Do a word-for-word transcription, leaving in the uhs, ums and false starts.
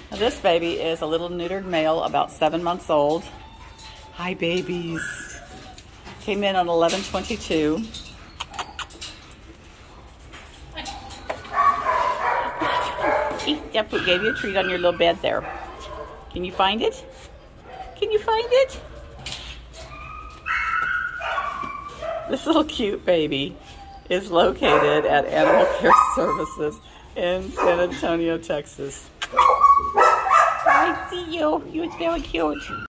Now this baby is a little neutered male, about seven months old. Hi, babies. Came in on eleven twenty-two. Yep, we gave you a treat on your little bed there. Can you find it? Can you find it? This little cute baby is located at Animal Care Services in San Antonio, Texas. I see you. You're very cute.